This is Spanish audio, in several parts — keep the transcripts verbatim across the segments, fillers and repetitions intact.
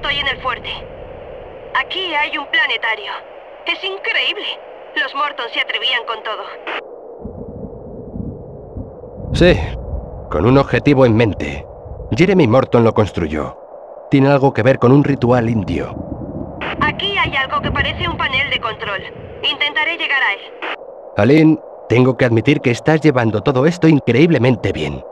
Estoy en el fuerte. Aquí hay un planetario. Es increíble. Los Morton se atrevían con todo. Sí, con un objetivo en mente. Jeremy Morton lo construyó. Tiene algo que ver con un ritual indio. Aquí hay algo que parece un panel de control. Intentaré llegar a él. Aline, tengo que admitir que estás llevando todo esto increíblemente bien.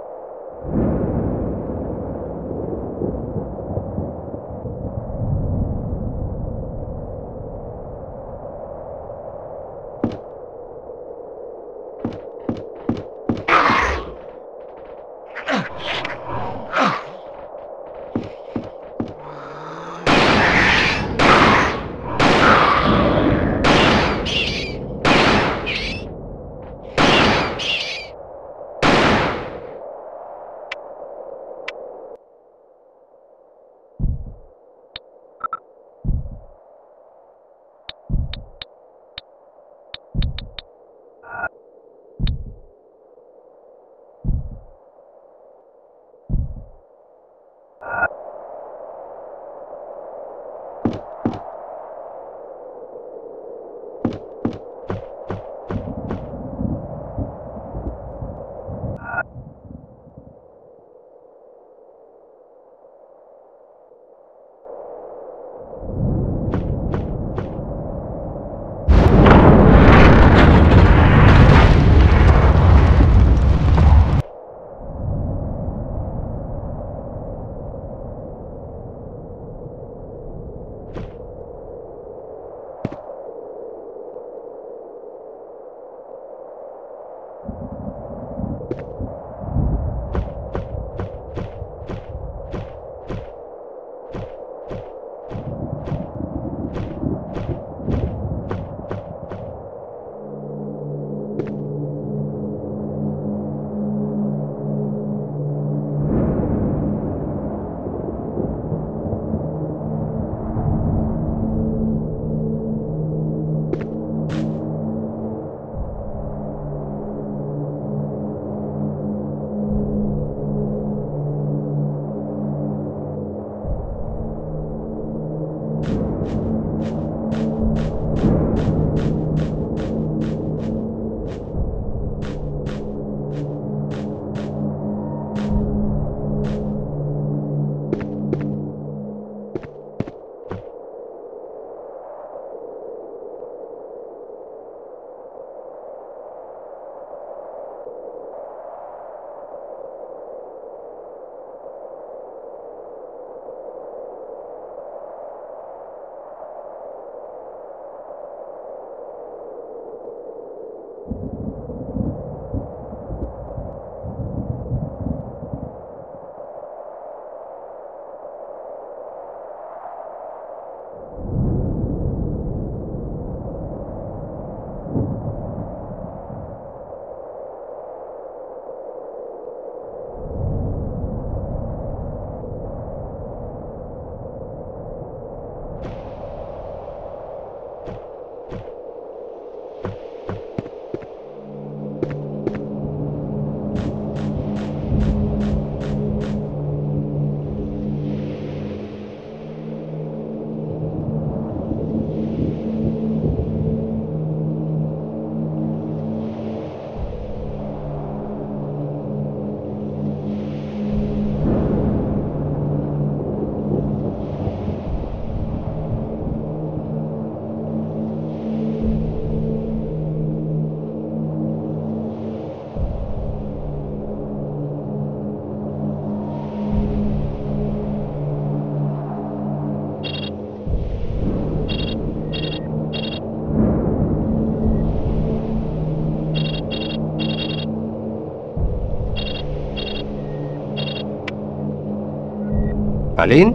¿Aline?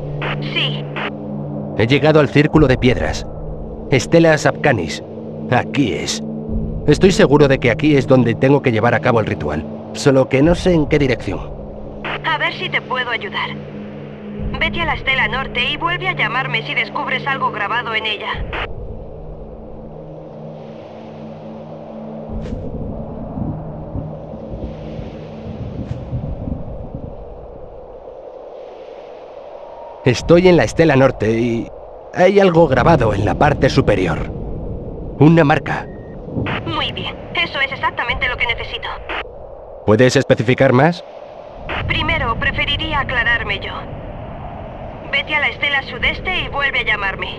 Sí. He llegado al círculo de piedras. Stella Sapkanis. Aquí es. Estoy seguro de que aquí es donde tengo que llevar a cabo el ritual. Solo que no sé en qué dirección. A ver si te puedo ayudar. Vete a la Estela Norte y vuelve a llamarme si descubres algo grabado en ella. Estoy en la estela norte y hay algo grabado en la parte superior. Una marca. Muy bien, eso es exactamente lo que necesito. ¿Puedes especificar más? Primero, preferiría aclararme yo. Vete a la estela sudeste y vuelve a llamarme.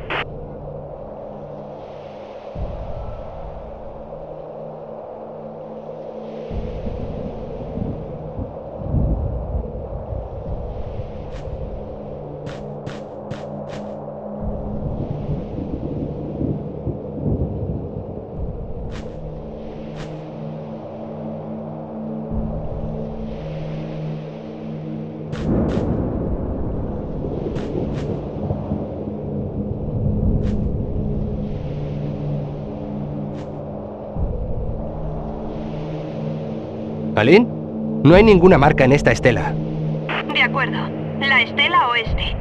¿Aline? No hay ninguna marca en esta estela. De acuerdo. La estela oeste.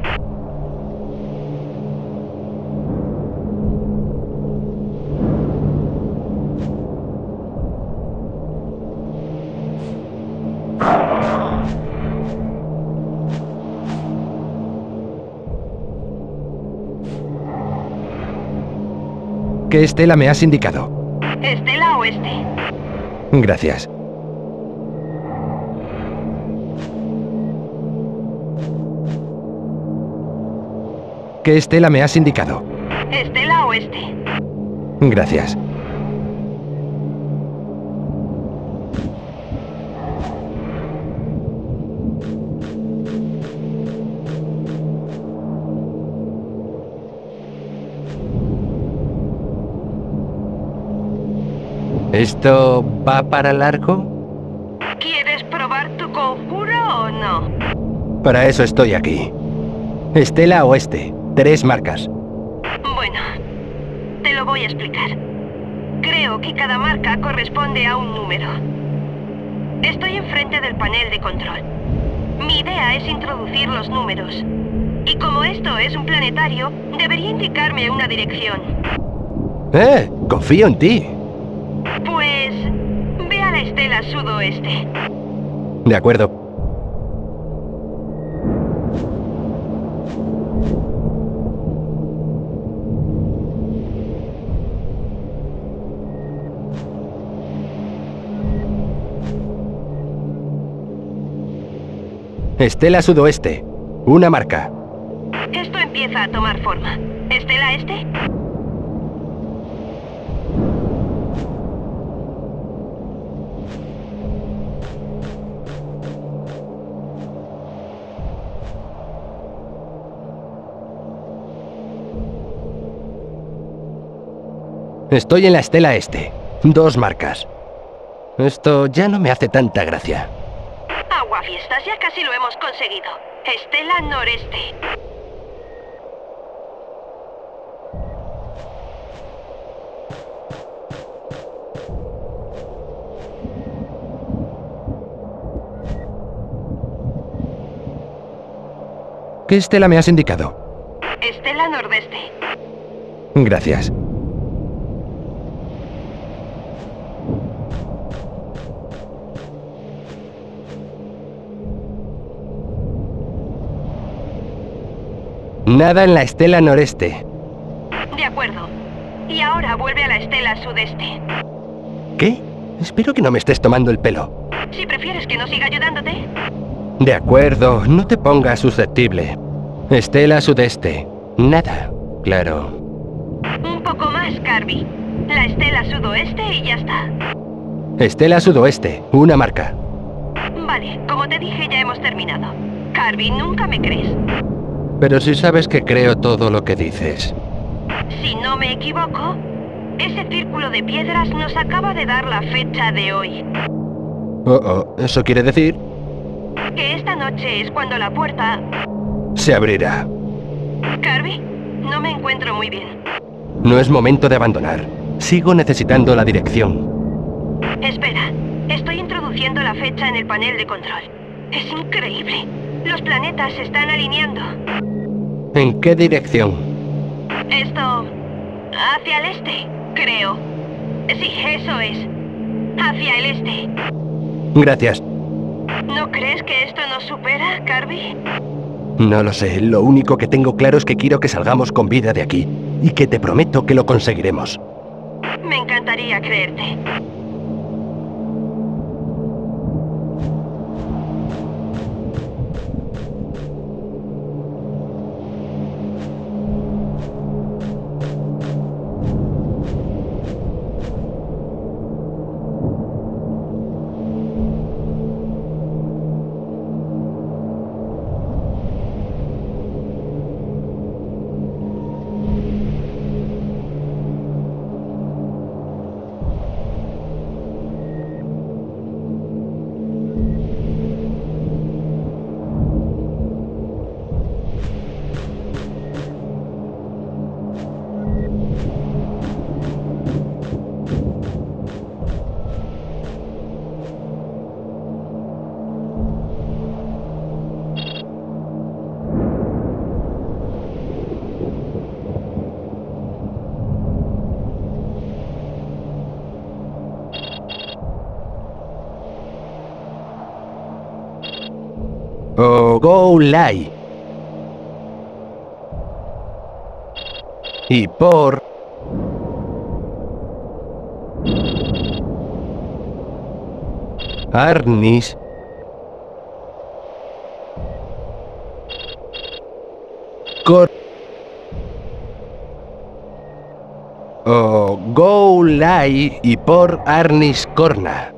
¿Qué estela me has indicado? Estela oeste. Gracias. ¿Qué estela me has indicado? Estela oeste. Gracias. ¿Esto va para largo? ¿Quieres probar tu conjuro o no? Para eso estoy aquí. Estela oeste. Tres marcas. Bueno, te lo voy a explicar. Creo que cada marca corresponde a un número. Estoy enfrente del panel de control. Mi idea es introducir los números. Y como esto es un planetario, debería indicarme una dirección. ¡Eh! Confío en ti. Pues... ve a la estela sudoeste. De acuerdo. Estela sudoeste. Una marca. Esto empieza a tomar forma. ¿Estela este? Estoy en la estela este. Dos marcas. Esto ya no me hace tanta gracia. Aguafiestas, ya casi lo hemos conseguido. Estela noreste. ¿Qué estela me has indicado? Estela nordeste. Gracias. Nada en la estela noreste. De acuerdo. Y ahora vuelve a la estela sudeste. ¿Qué? Espero que no me estés tomando el pelo. Si prefieres que no siga ayudándote. De acuerdo, no te pongas susceptible. Estela sudeste. Nada, claro. Un poco más, Carby. La estela sudoeste y ya está. Estela sudoeste. Una marca. Vale, como te dije, ya hemos terminado. Carby, nunca me crees. Pero si sabes que creo todo lo que dices. Si no me equivoco, ese círculo de piedras nos acaba de dar la fecha de hoy. Oh, oh, ¿eso quiere decir? Que esta noche es cuando la puerta... se abrirá. Carby, no me encuentro muy bien. No es momento de abandonar. Sigo necesitando la dirección. Espera, estoy introduciendo la fecha en el panel de control. Es increíble. Los planetas se están alineando. ¿En qué dirección? Esto... hacia el este, creo. Sí, eso es. Hacia el este. Gracias. ¿No crees que esto nos supera, Carby? No lo sé, lo único que tengo claro es que quiero que salgamos con vida de aquí, y que te prometo que lo conseguiremos. Me encantaría creerte. O Go Lai. Y por... Arnis. Cor... O Go Lai y por Arnis Corna.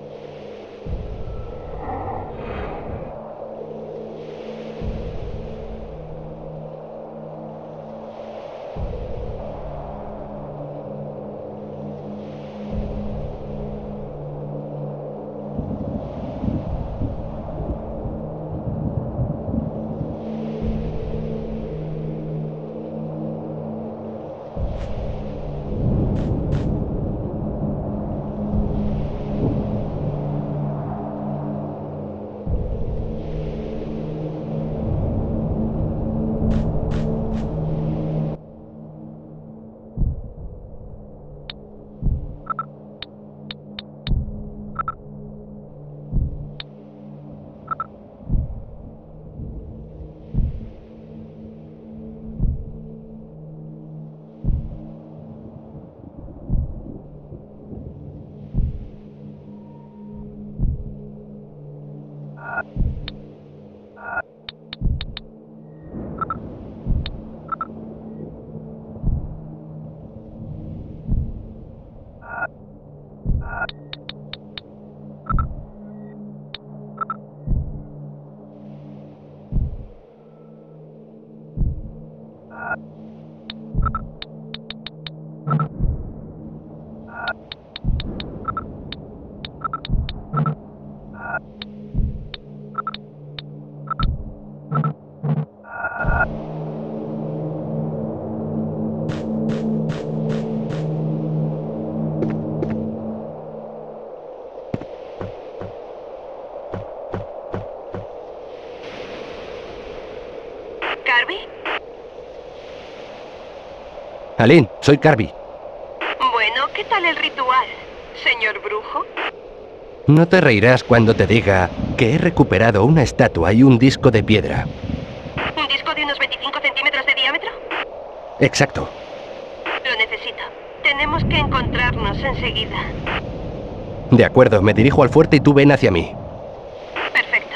¿Carby? Aline, soy Carby. Bueno, ¿qué tal el ritual, señor brujo? No te reirás cuando te diga que he recuperado una estatua y un disco de piedra. ¿Un disco de unos veinticinco centímetros de diámetro? Exacto. Lo necesito. Tenemos que encontrarnos enseguida. De acuerdo, me dirijo al fuerte y tú ven hacia mí. Perfecto.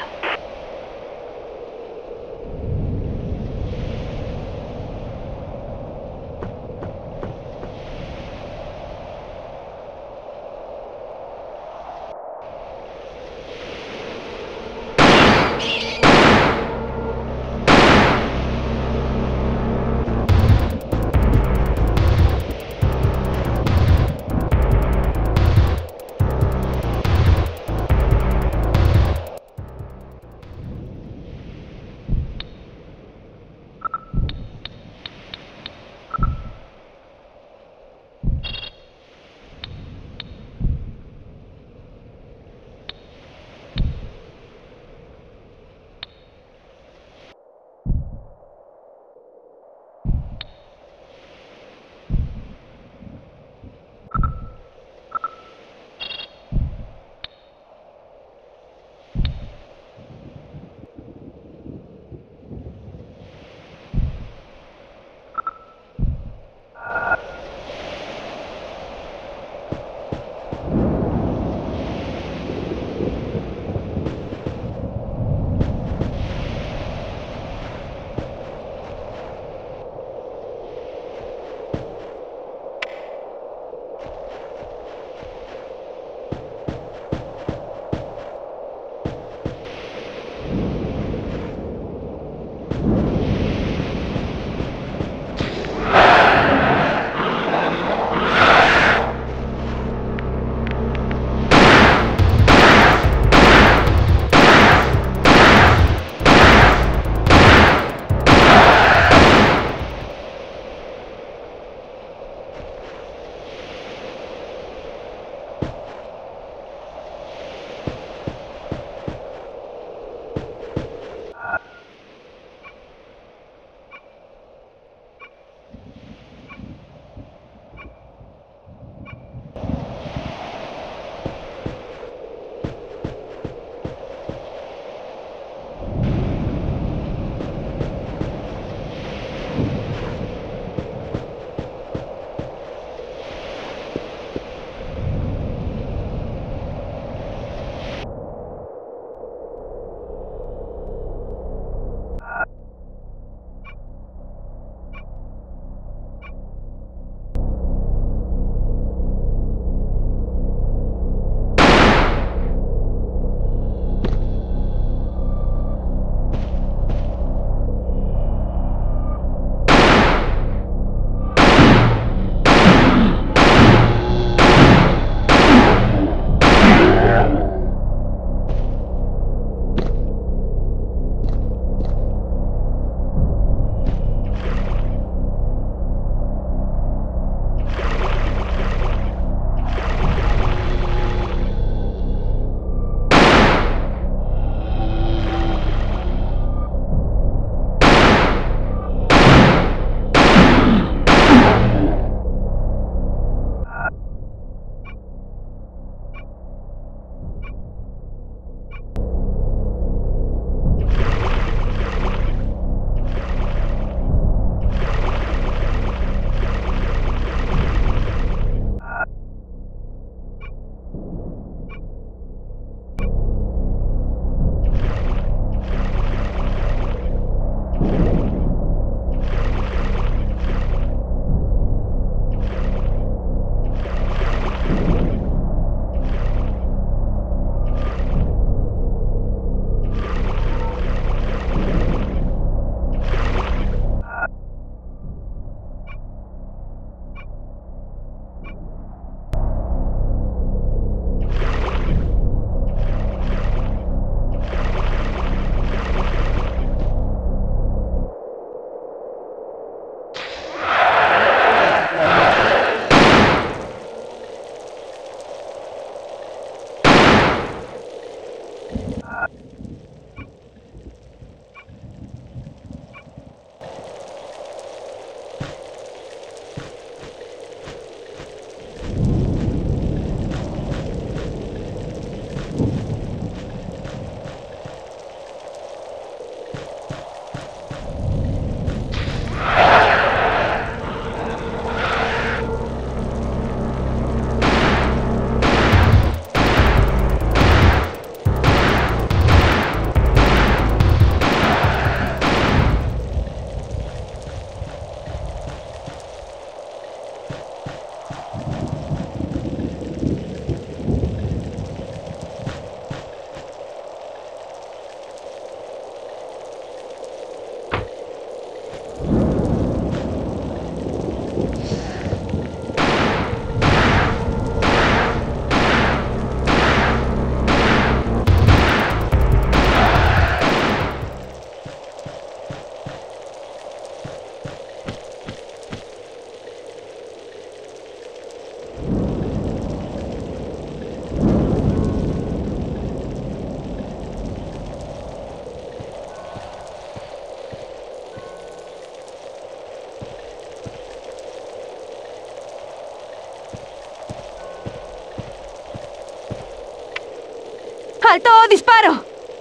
¡Alto! ¡Disparo!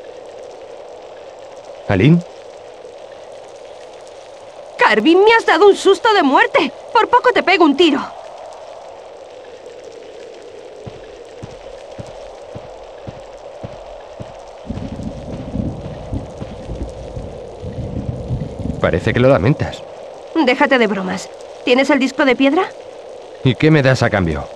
¿Aline? Carvin, me has dado un susto de muerte. Por poco te pego un tiro. Parece que lo lamentas. Déjate de bromas. ¿Tienes el disco de piedra? ¿Y qué me das a cambio?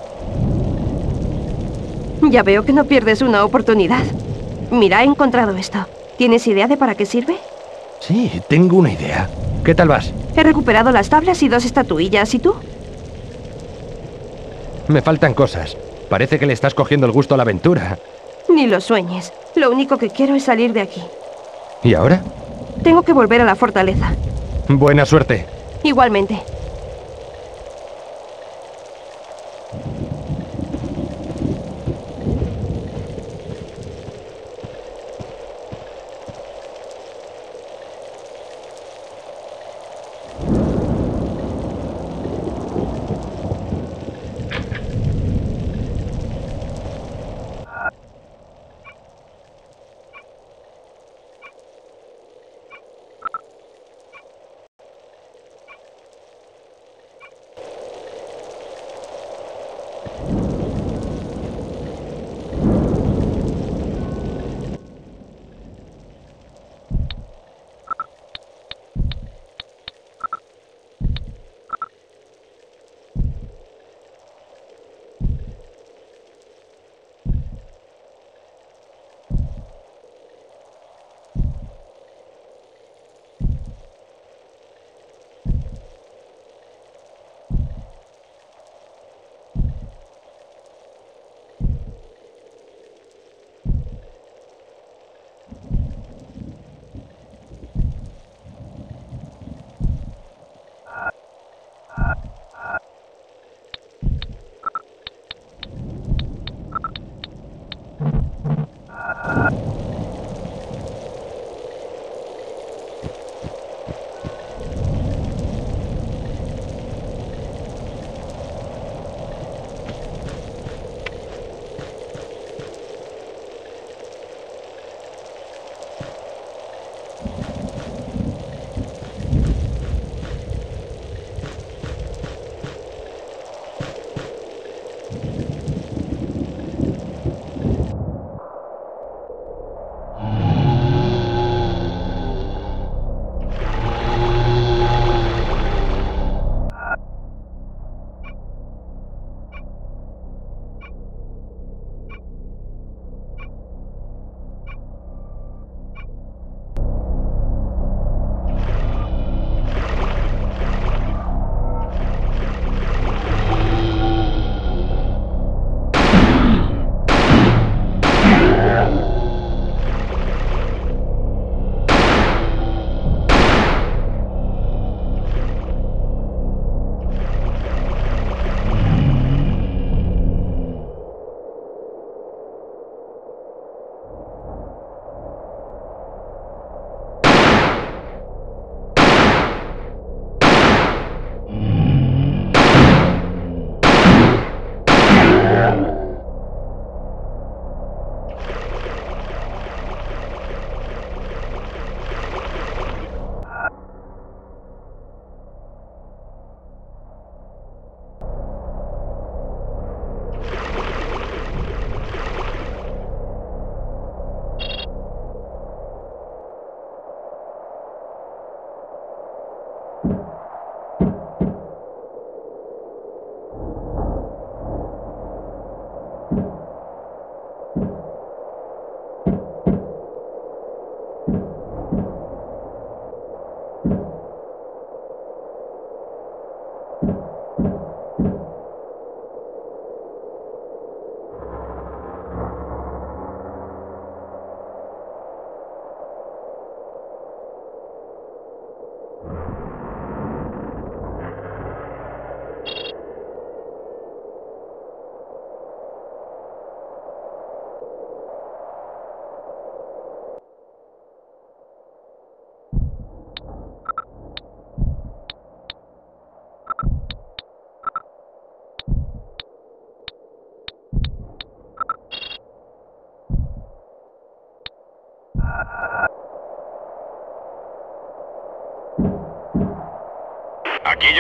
Ya veo que no pierdes una oportunidad. Mira, he encontrado esto. ¿Tienes idea de para qué sirve? Sí, tengo una idea. ¿Qué tal vas? He recuperado las tablas y dos estatuillas. ¿Y tú? Me faltan cosas. Parece que le estás cogiendo el gusto a la aventura. Ni lo sueñes. Lo único que quiero es salir de aquí. ¿Y ahora? Tengo que volver a la fortaleza. Buena suerte. Igualmente.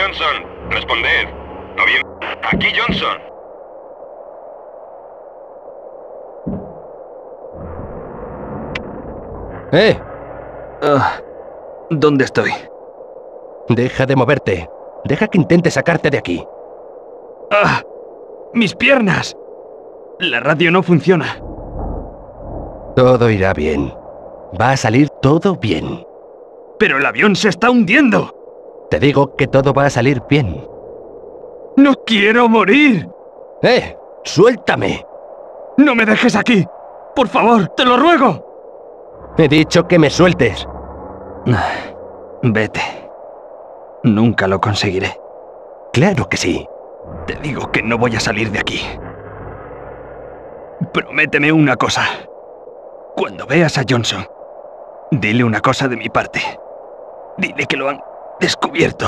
Johnson, responded. ¿No bien? Aquí Johnson. ¡Eh! Ah, ¿dónde estoy? Deja de moverte. Deja que intente sacarte de aquí. ¡Ah! ¡Mis piernas! La radio no funciona. Todo irá bien. Va a salir todo bien. ¡Pero el avión se está hundiendo! Te digo que todo va a salir bien. ¡No quiero morir! ¡Eh! ¡Suéltame! ¡No me dejes aquí! ¡Por favor, te lo ruego! He dicho que me sueltes. Vete. Nunca lo conseguiré. Claro que sí. Te digo que no voy a salir de aquí. Prométeme una cosa. Cuando veas a Johnson, dile una cosa de mi parte. Dile que lo han descubierto.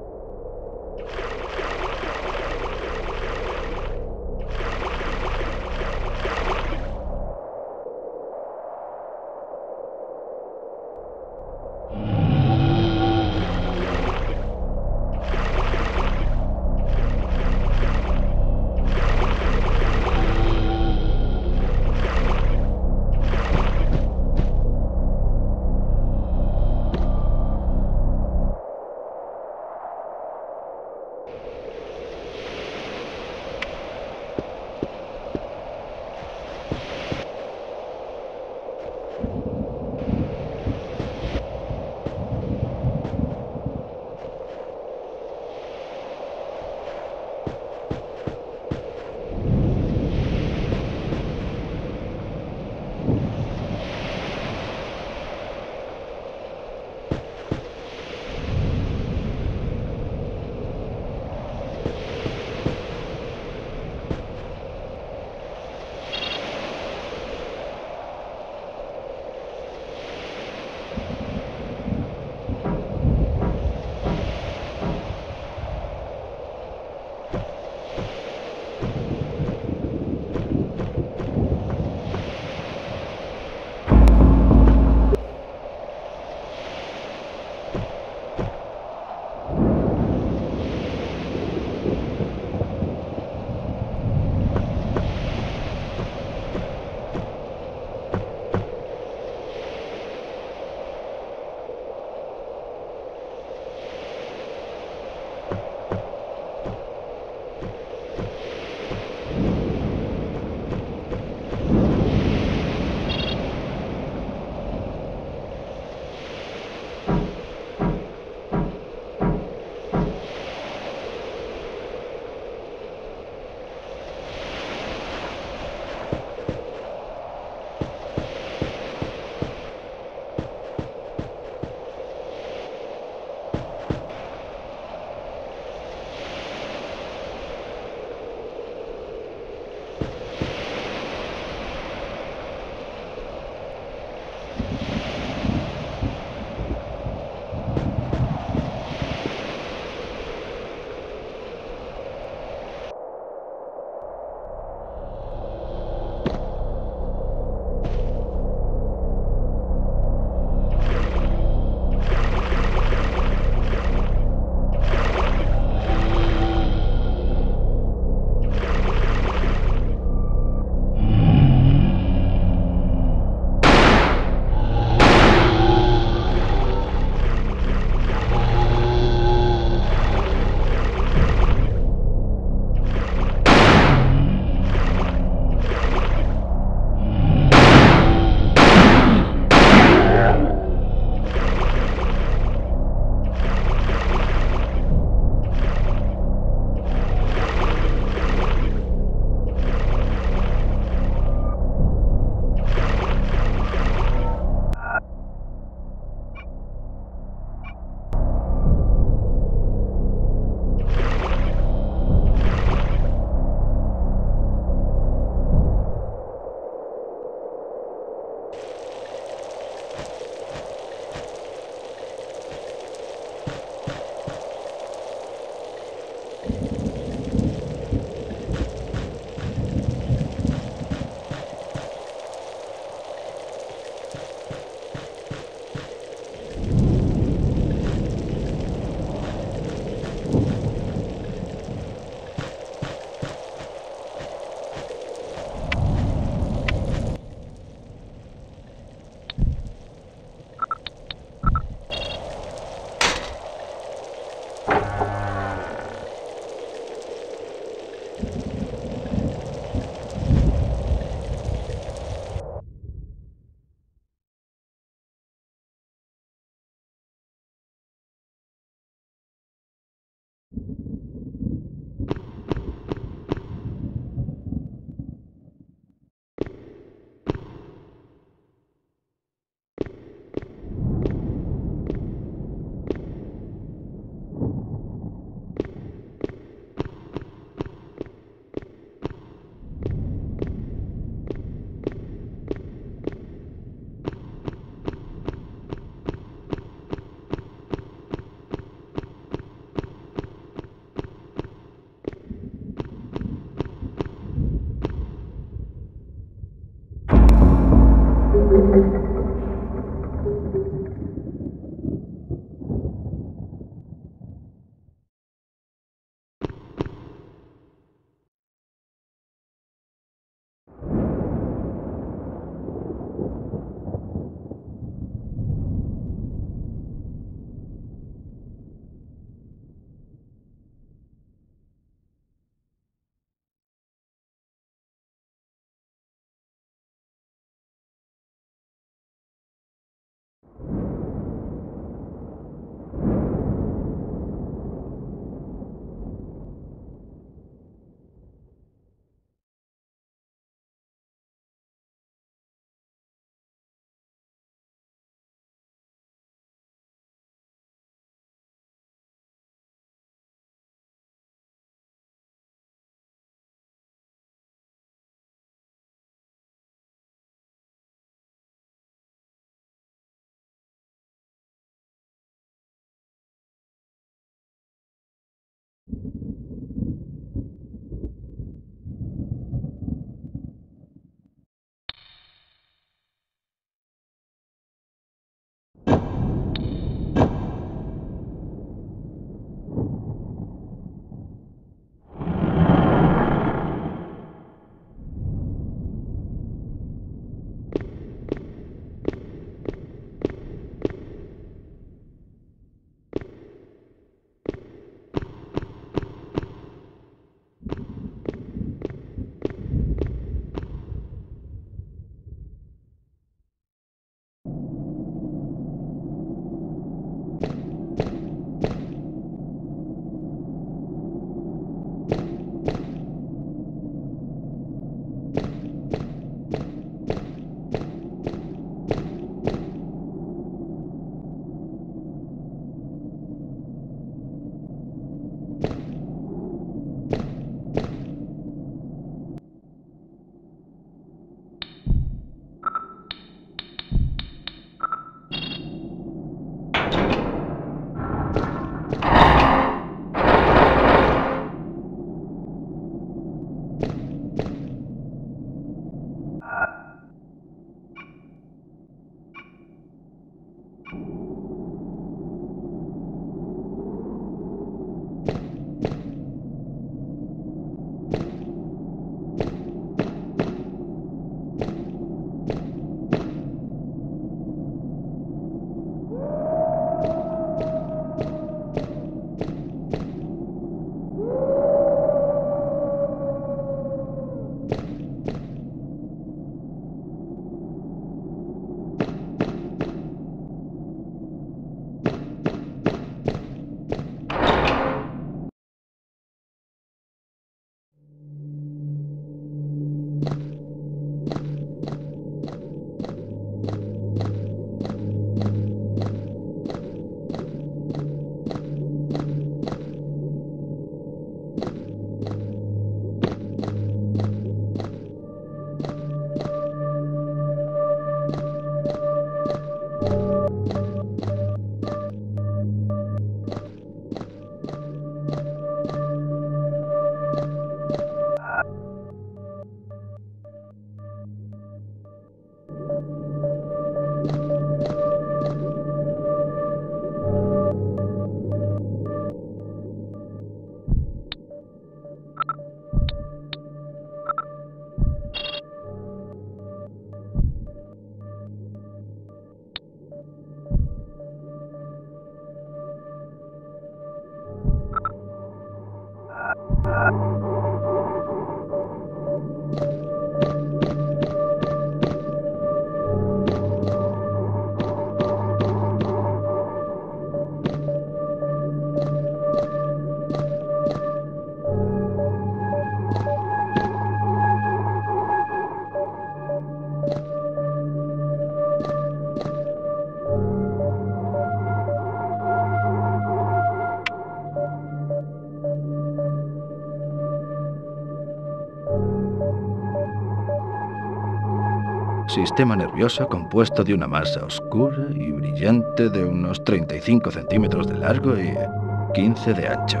Sistema nervioso compuesto de una masa oscura y brillante de unos treinta y cinco centímetros de largo y quince de ancho.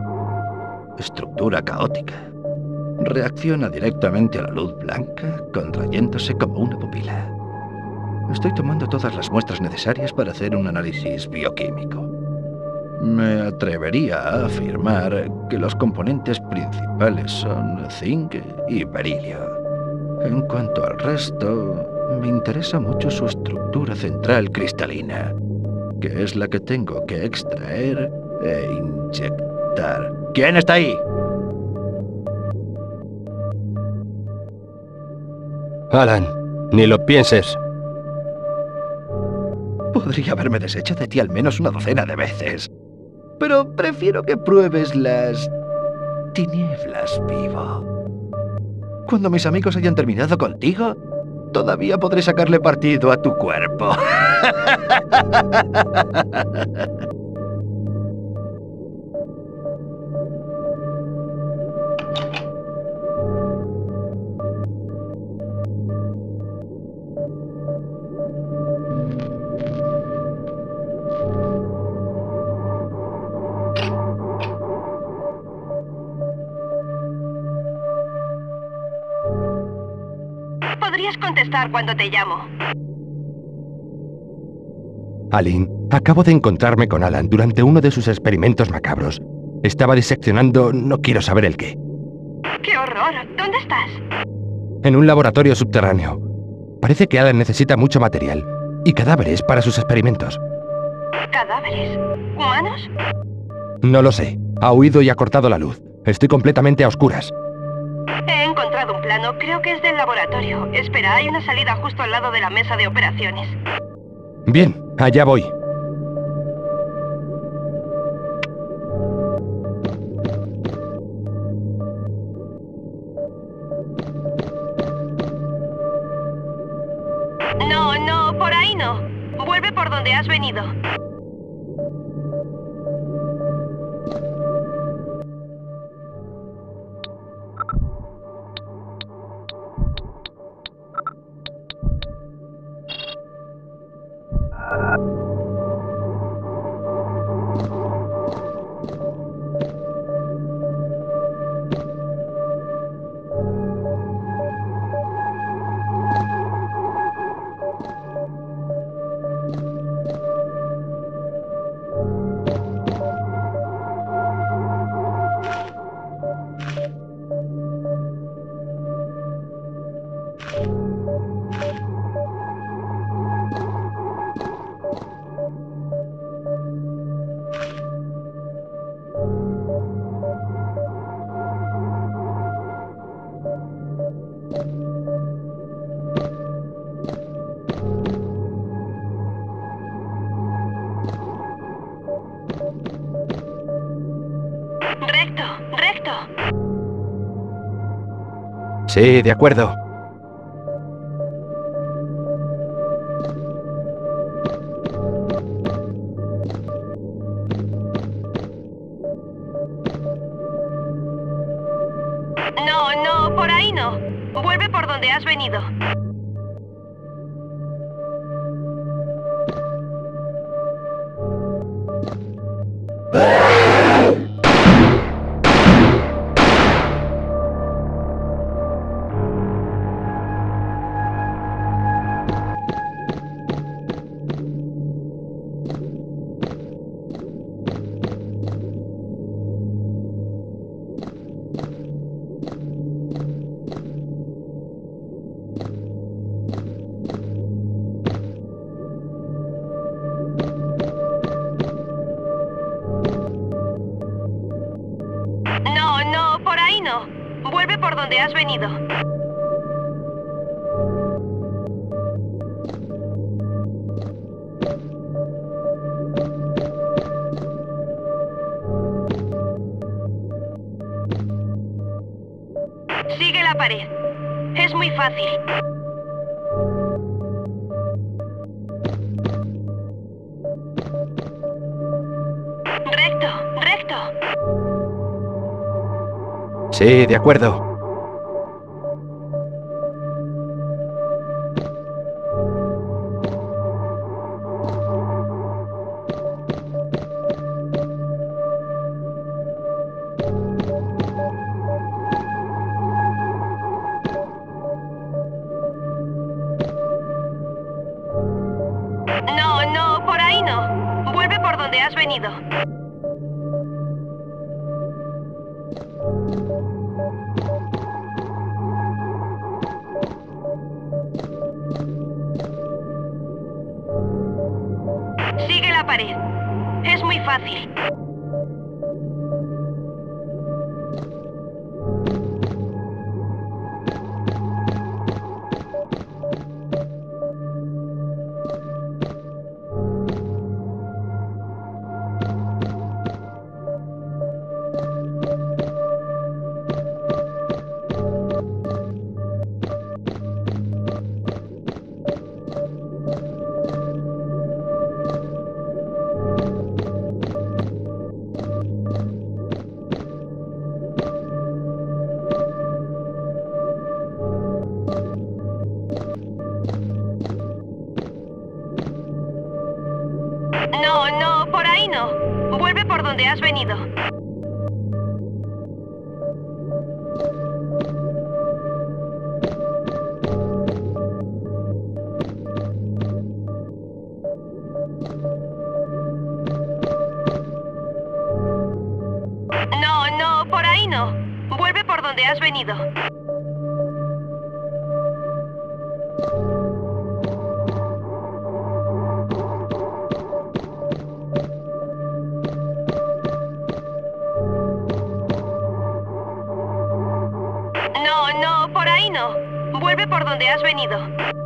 Estructura caótica. Reacciona directamente a la luz blanca, contrayéndose como una pupila. Estoy tomando todas las muestras necesarias para hacer un análisis bioquímico. Me atrevería a afirmar que los componentes principales son zinc y berilio. En cuanto al resto, me interesa mucho su estructura central cristalina, que es la que tengo que extraer e inyectar. ¿Quién está ahí? Alan, ni lo pienses. Podría haberme deshecho de ti al menos una docena de veces, pero prefiero que pruebes las tinieblas vivo. Cuando mis amigos hayan terminado contigo, todavía podré sacarle partido a tu cuerpo. Podrías contestar cuando te llamo. Aline, acabo de encontrarme con Alan durante uno de sus experimentos macabros. Estaba diseccionando... no quiero saber el qué. ¡Qué horror! ¿Dónde estás? En un laboratorio subterráneo. Parece que Alan necesita mucho material y cadáveres para sus experimentos. ¿Cadáveres? ¿Humanos? No lo sé. Ha huido y ha cortado la luz. Estoy completamente a oscuras. He encontrado un plano. Creo que es del laboratorio. Espera, hay una salida justo al lado de la mesa de operaciones. Bien, allá voy. No, no, por ahí no. Vuelve por donde has venido. Recto, recto. Sí, de acuerdo. No, no, por ahí no. Vuelve por donde has venido. No, no, por ahí no. Vuelve por donde has venido. Sigue la pared. Es muy fácil. Recto, recto. Sí, de acuerdo. No, no, por ahí no. Vuelve por donde has venido. Sigue la pared. Es muy fácil. No, no, por ahí no. Vuelve por donde has venido. venido. No, no, por ahí no. Vuelve por donde has venido.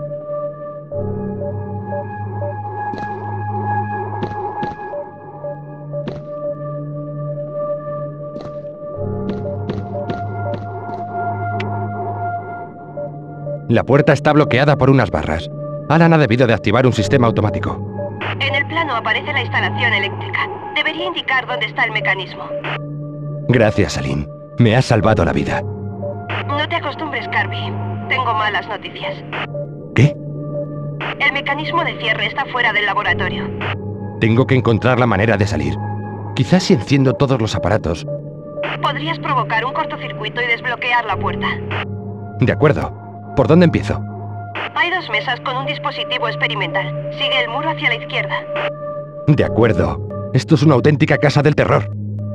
La puerta está bloqueada por unas barras. Alan ha debido de activar un sistema automático. En el plano aparece la instalación eléctrica. Debería indicar dónde está el mecanismo. Gracias, Aline. Me has salvado la vida. No te acostumbres, Kirby. Tengo malas noticias. ¿Qué? El mecanismo de cierre está fuera del laboratorio. Tengo que encontrar la manera de salir. Quizás si enciendo todos los aparatos. Podrías provocar un cortocircuito y desbloquear la puerta. De acuerdo. ¿Por dónde empiezo? Hay dos mesas con un dispositivo experimental. Sigue el muro hacia la izquierda. De acuerdo. Esto es una auténtica casa del terror.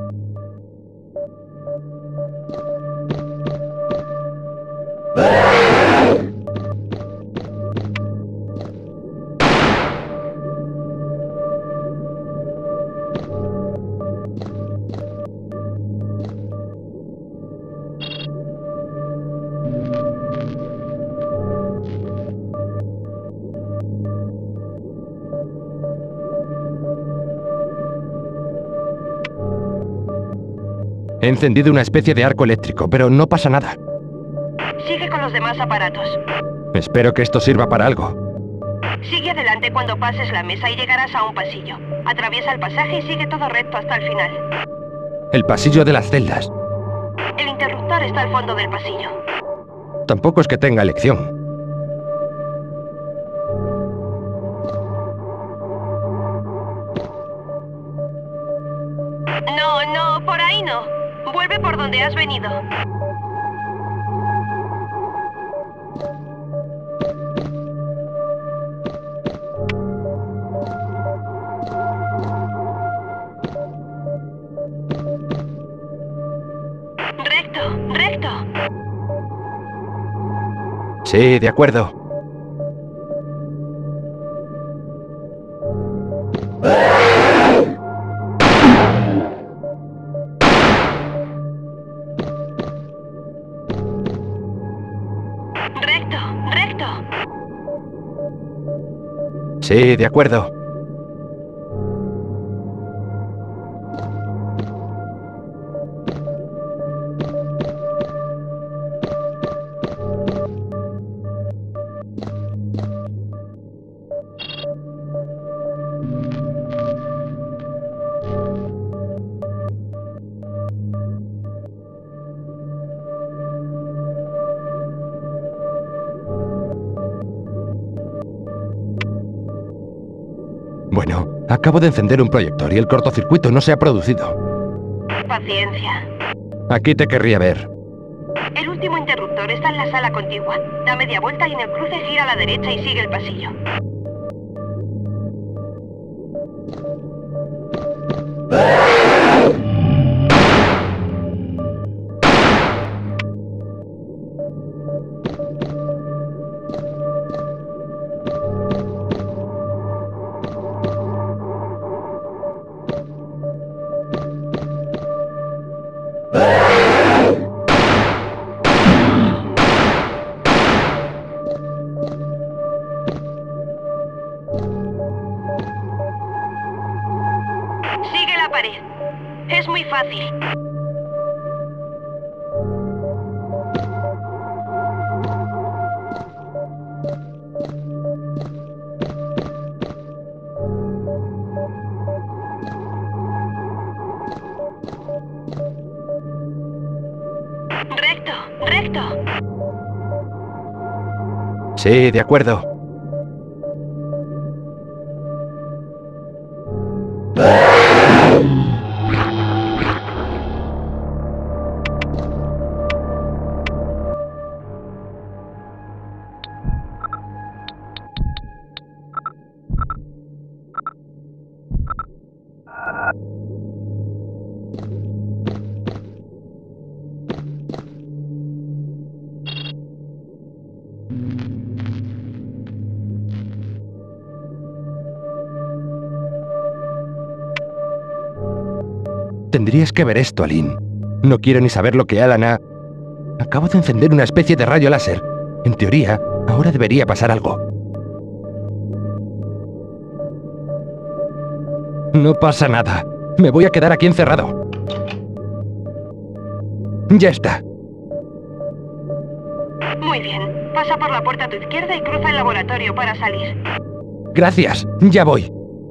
He encendido una especie de arco eléctrico, pero no pasa nada. Sigue con los demás aparatos. Espero que esto sirva para algo. Sigue adelante cuando pases la mesa y llegarás a un pasillo. Atraviesa el pasaje y sigue todo recto hasta el final. El pasillo de las celdas. El interruptor está al fondo del pasillo. Tampoco es que tenga elección. No, no, por ahí no. Vuelve por donde has venido. Recto, recto. Sí, de acuerdo. Recto, recto. Sí, de acuerdo. Bueno, acabo de encender un proyector y el cortocircuito no se ha producido. Paciencia. Aquí te querría ver. El último interruptor está en la sala contigua. Da media vuelta y en el cruce gira a la derecha y sigue el pasillo. Sigue la pared. Es muy fácil. Recto, recto. Sí, de acuerdo. Tendrías que ver esto, Aline. No quiero ni saber lo que Alan ha... Acabo de encender una especie de rayo láser. En teoría, ahora debería pasar algo. No pasa nada. Me voy a quedar aquí encerrado. Ya está. Muy bien. Pasa por la puerta a tu izquierda y cruza el laboratorio para salir. Gracias. Ya voy.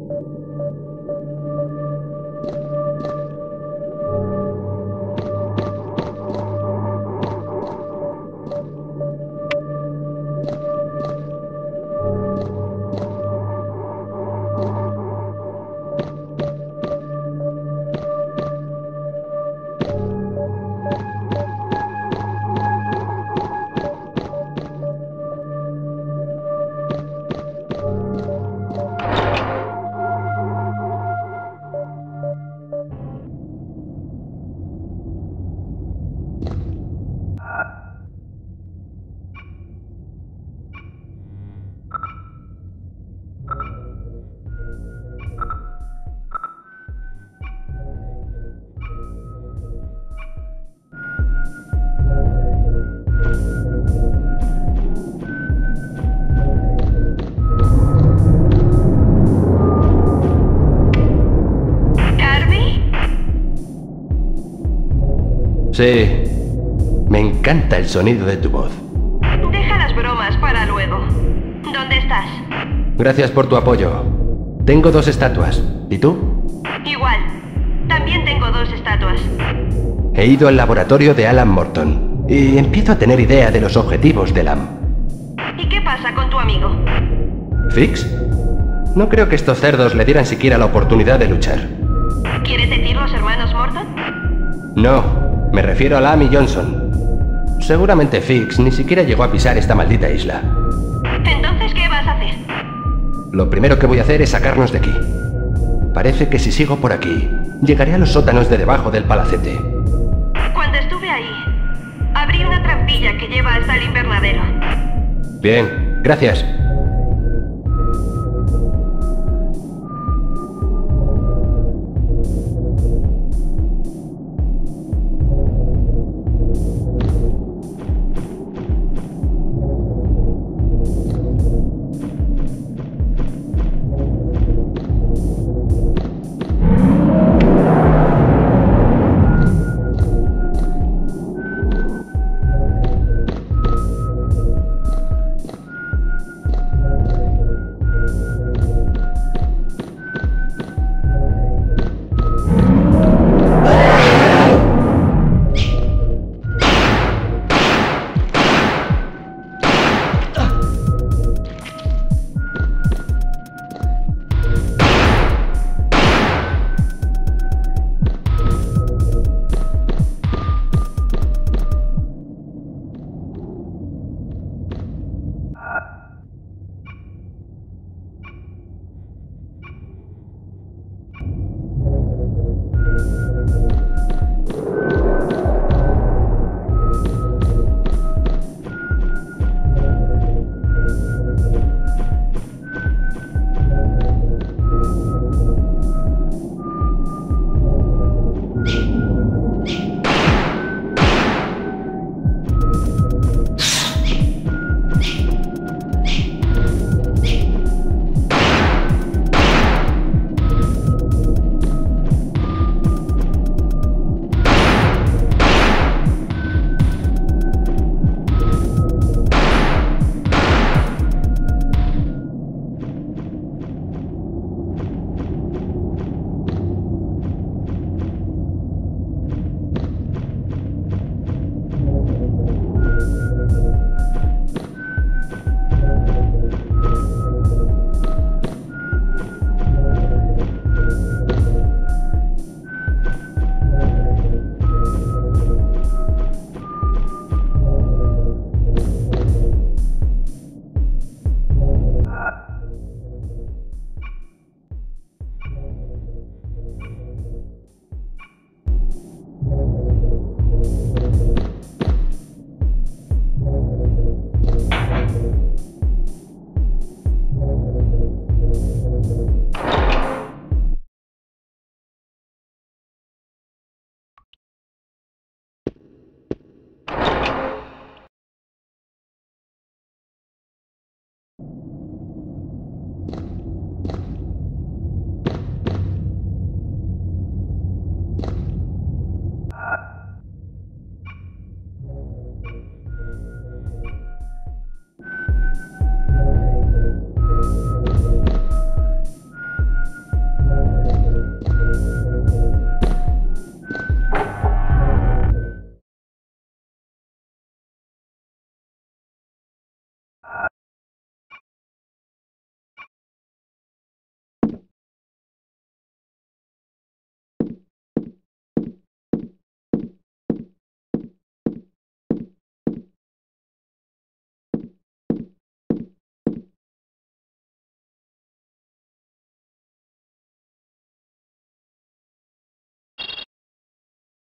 Sí, me encanta el sonido de tu voz. Deja las bromas para luego. ¿Dónde estás? Gracias por tu apoyo. Tengo dos estatuas. ¿Y tú? Igual. También tengo dos estatuas. He ido al laboratorio de Alan Morton y empiezo a tener idea de los objetivos del A M. ¿Y qué pasa con tu amigo? ¿Fix? No creo que estos cerdos le dieran siquiera la oportunidad de luchar. ¿Quieres decir los hermanos Morton? No. Me refiero a Lam y Johnson. Seguramente Fix ni siquiera llegó a pisar esta maldita isla. ¿Entonces qué vas a hacer? Lo primero que voy a hacer es sacarnos de aquí. Parece que si sigo por aquí, llegaré a los sótanos de debajo del palacete. Cuando estuve ahí, abrí una trampilla que lleva hasta el invernadero. Bien, gracias.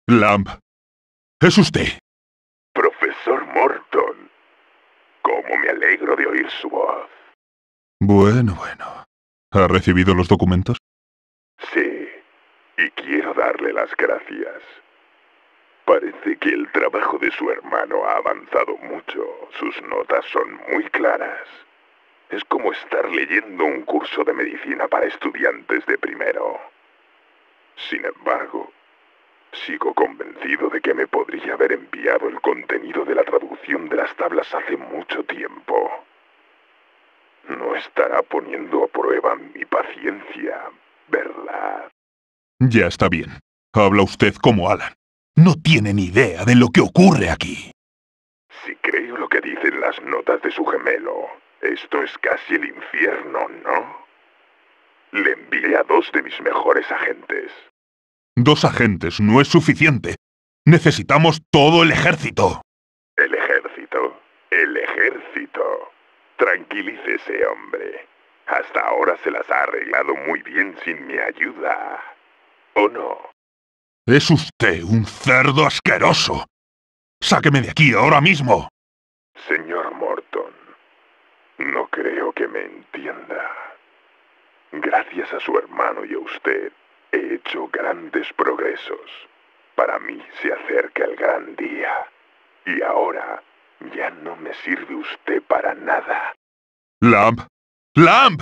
Lamb, es usted. Profesor Morton. Cómo me alegro de oír su voz. Bueno, bueno. ¿Ha recibido los documentos? Sí, y quiero darle las gracias. Parece que el trabajo de su hermano ha avanzado mucho. Sus notas son muy claras. Es como estar leyendo un curso de medicina para estudiantes de primero. Sin embargo, sigo convencido de que me podría haber enviado el contenido de la traducción de las tablas hace mucho tiempo. No estará poniendo a prueba mi paciencia, ¿verdad? Ya está bien. Habla usted como Alan. No tiene ni idea de lo que ocurre aquí. Si creo lo que dicen las notas de su gemelo, esto es casi el infierno, ¿no? Le envié a dos de mis mejores agentes. Dos agentes no es suficiente. Necesitamos todo el ejército. ¿El ejército? El ejército. Tranquilícese, hombre. Hasta ahora se las ha arreglado muy bien sin mi ayuda. ¿O no? Es usted un cerdo asqueroso. Sáqueme de aquí ahora mismo. Señor Morton, no creo que me entienda. Gracias a su hermano y a usted, he hecho grandes progresos. Para mí se acerca el gran día. Y ahora ya no me sirve usted para nada. Lamb. Lamb.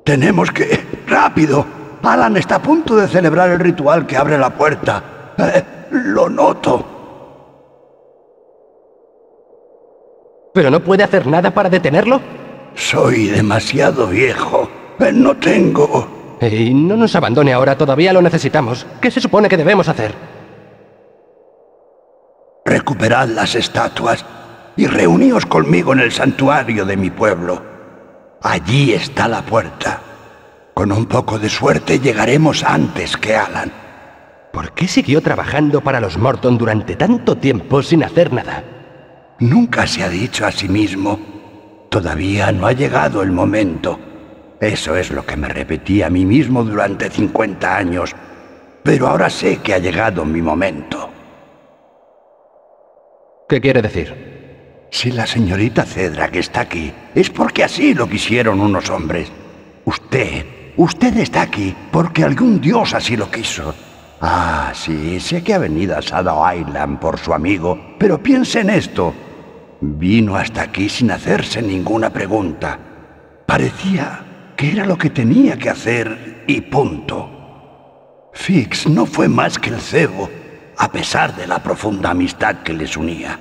Tenemos que... ¡Rápido! Alan está a punto de celebrar el ritual que abre la puerta. Eh, lo noto. ¿Pero no puede hacer nada para detenerlo? Soy demasiado viejo. Eh, no tengo... Y no nos abandone ahora, todavía lo necesitamos. ¿Qué se supone que debemos hacer? Recuperad las estatuas y reuníos conmigo en el santuario de mi pueblo. Allí está la puerta. Con un poco de suerte llegaremos antes que Alan. ¿Por qué siguió trabajando para los Morton durante tanto tiempo sin hacer nada? Nunca se ha dicho a sí mismo, todavía no ha llegado el momento. Eso es lo que me repetí a mí mismo durante cincuenta años. Pero ahora sé que ha llegado mi momento. ¿Qué quiere decir? Si la señorita Cedra que está aquí, es porque así lo quisieron unos hombres. Usted, usted está aquí porque algún dios así lo quiso. Ah, sí, sé que ha venido a Shadow Island por su amigo, pero piense en esto. Vino hasta aquí sin hacerse ninguna pregunta. Parecía que era lo que tenía que hacer y punto. Fix no fue más que el cebo, a pesar de la profunda amistad que les unía.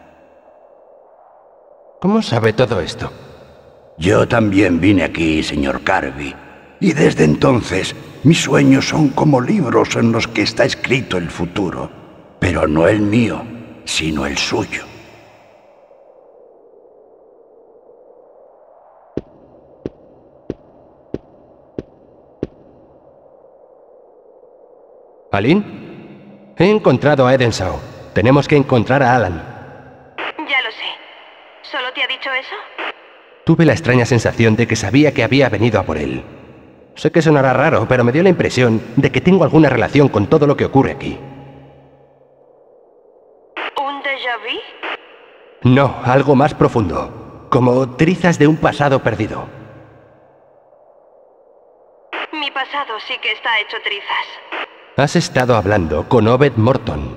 ¿Cómo sabe todo esto? Yo también vine aquí, señor Carby, y desde entonces mis sueños son como libros en los que está escrito el futuro, pero no el mío, sino el suyo. ¿Alin? He encontrado a Edenshaw. Tenemos que encontrar a Alan. Ya lo sé. ¿Solo te ha dicho eso? Tuve la extraña sensación de que sabía que había venido a por él. Sé que sonará raro, pero me dio la impresión de que tengo alguna relación con todo lo que ocurre aquí. ¿Un déjà vu? No, algo más profundo. Como trizas de un pasado perdido. Mi pasado sí que está hecho trizas. Has estado hablando con Obed Morton.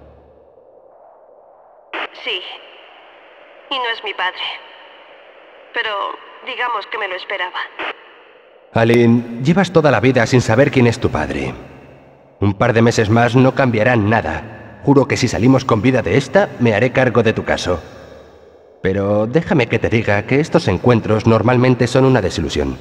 Sí. Y no es mi padre. Pero digamos que me lo esperaba. Alin, llevas toda la vida sin saber quién es tu padre. Un par de meses más no cambiarán nada. Juro que si salimos con vida de esta, me haré cargo de tu caso. Pero déjame que te diga que estos encuentros normalmente son una desilusión.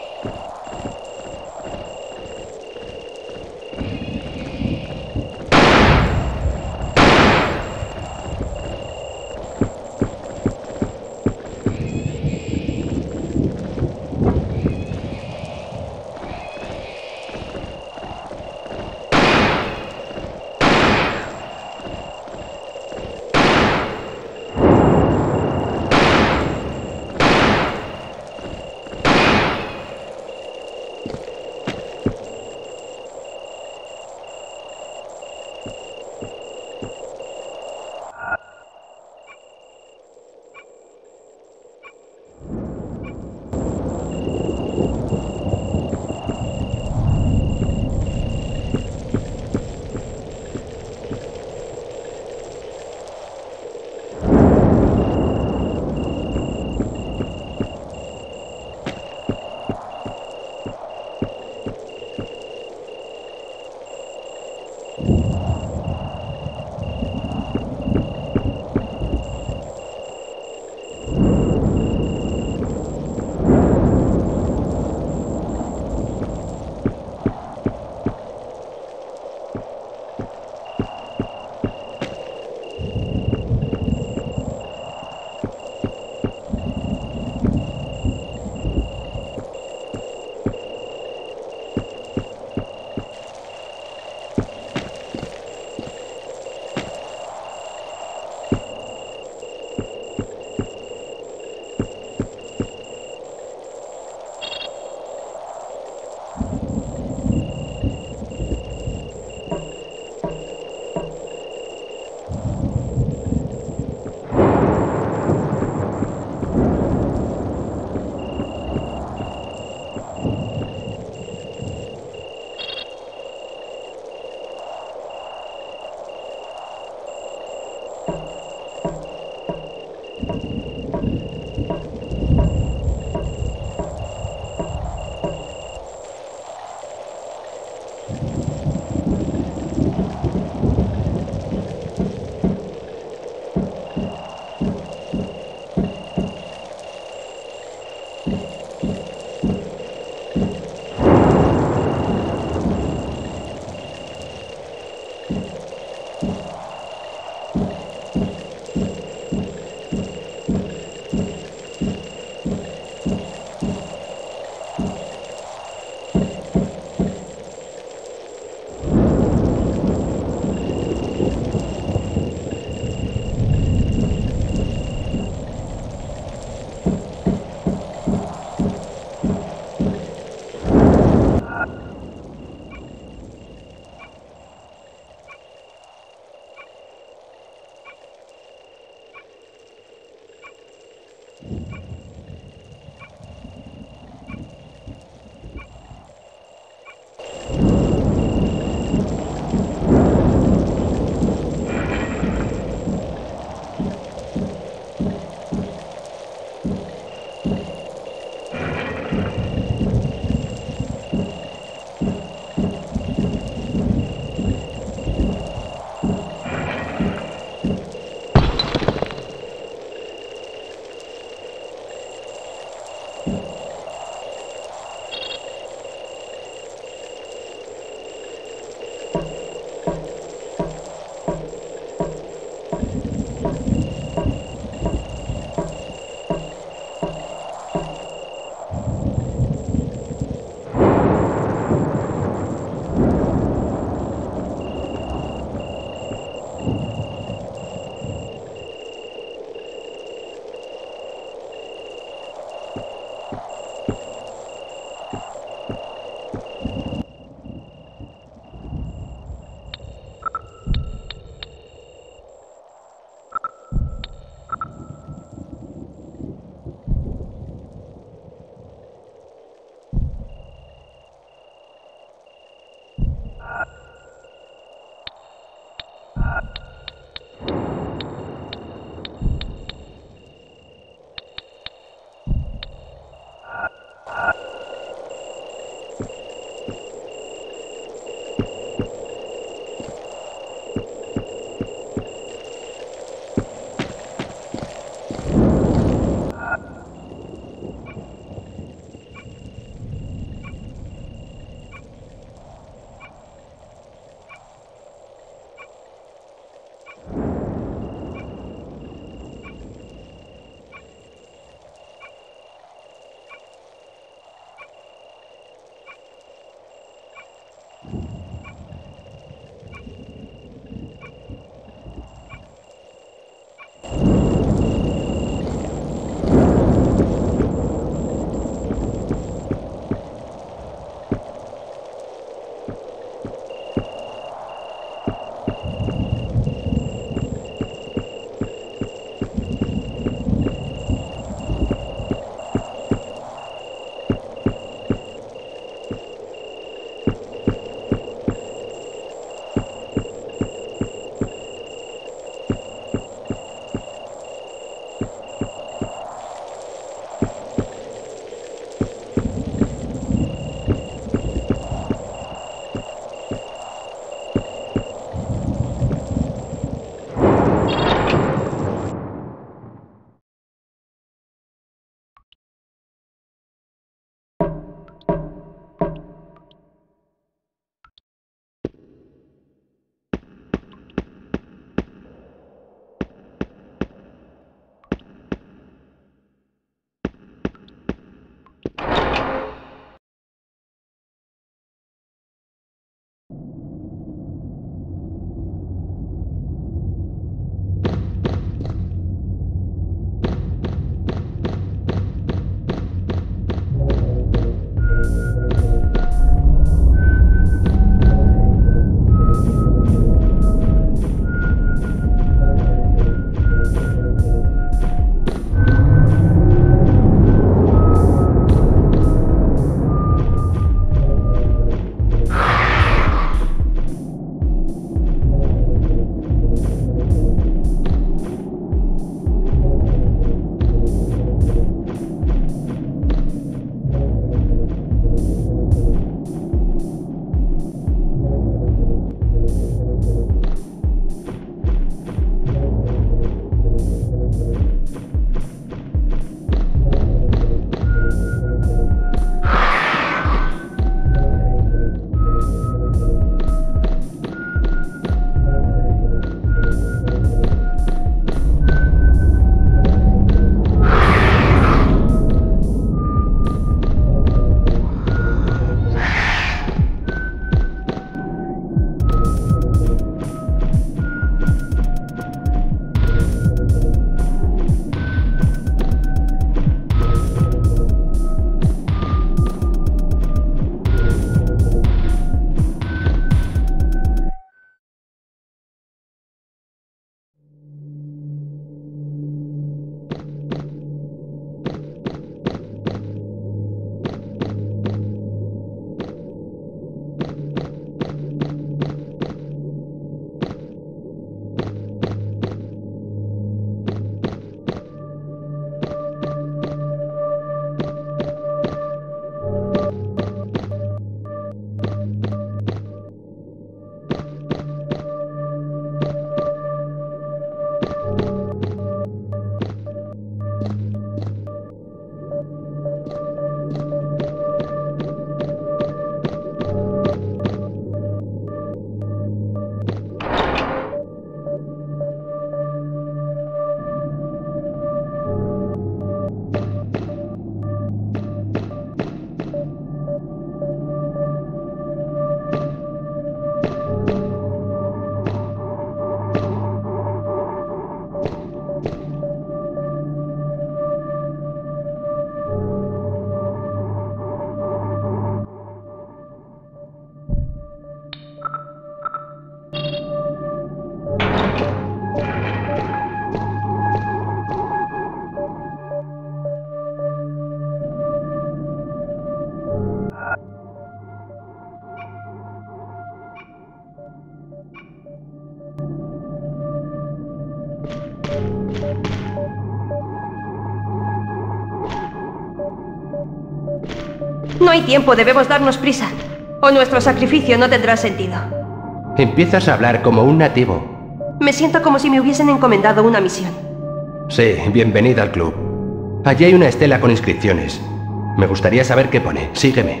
No hay tiempo, debemos darnos prisa. O nuestro sacrificio no tendrá sentido. Empiezas a hablar como un nativo. Me siento como si me hubiesen encomendado una misión. Sí, bienvenida al club. Allí hay una estela con inscripciones. Me gustaría saber qué pone. Sígueme.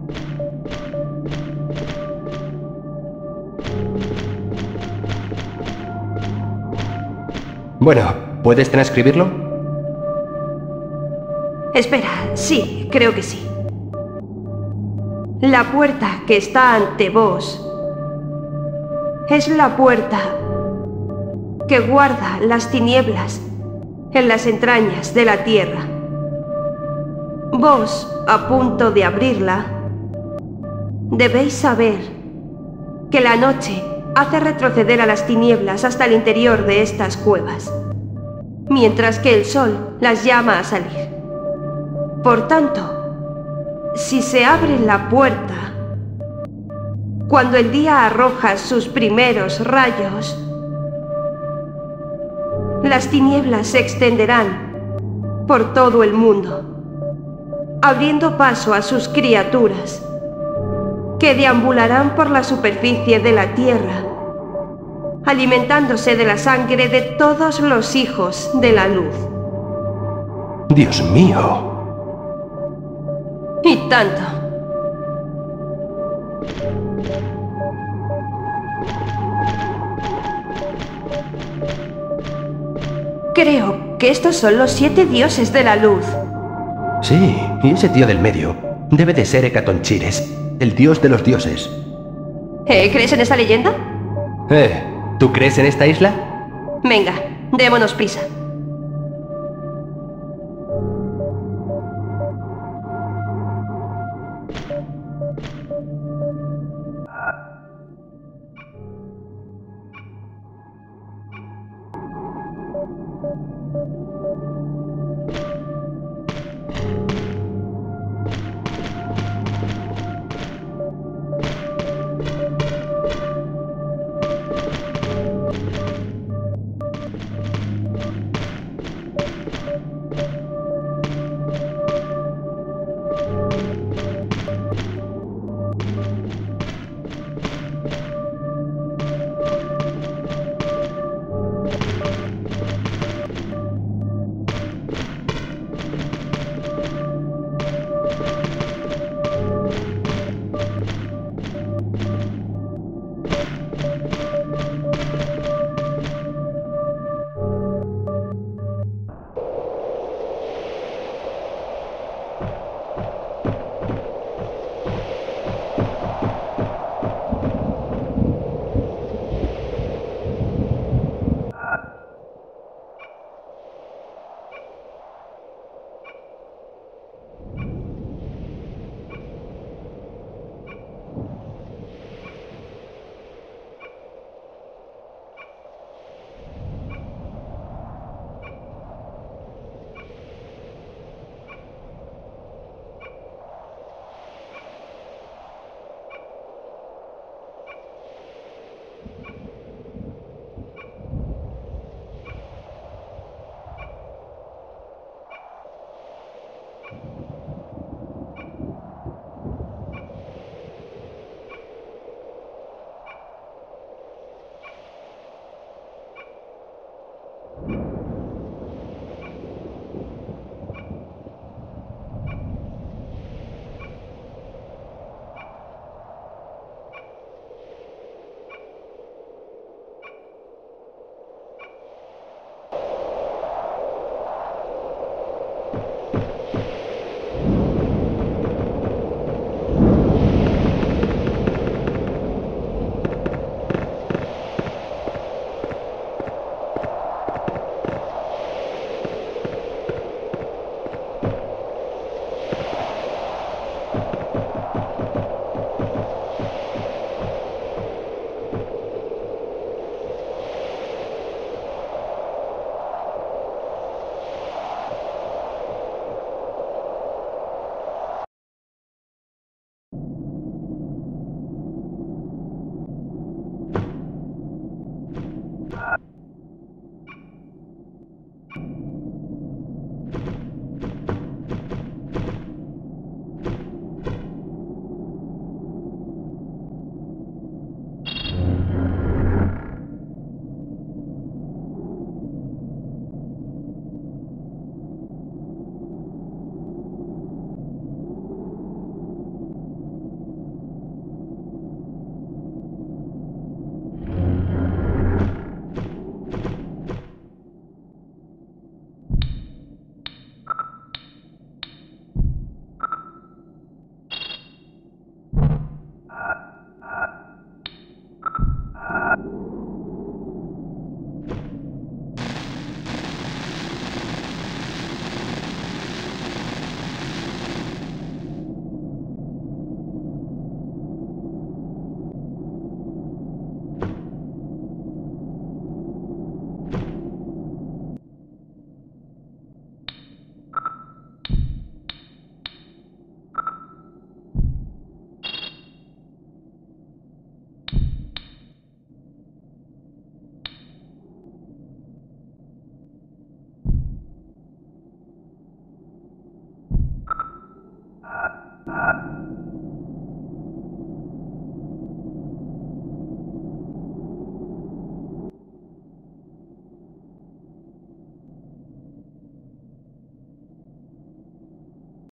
Bueno, ¿puedes transcribirlo? Espera, sí, creo que sí. La puerta que está ante vos es la puerta que guarda las tinieblas en las entrañas de la tierra. Vos, a punto de abrirla, debéis saber que la noche hace retroceder a las tinieblas hasta el interior de estas cuevas, mientras que el sol las llama a salir. Por tanto, si se abre la puerta, cuando el día arroja sus primeros rayos, las tinieblas se extenderán por todo el mundo, abriendo paso a sus criaturas, que deambularán por la superficie de la tierra, alimentándose de la sangre de todos los hijos de la luz. ¡Dios mío! Y tanto. Creo que estos son los siete dioses de la luz. Sí, y ese tío del medio debe de ser Hecatonchires, el dios de los dioses. ¿Eh? ¿Crees en esta leyenda? Eh, ¿tú crees en esta isla? Venga, démonos prisa.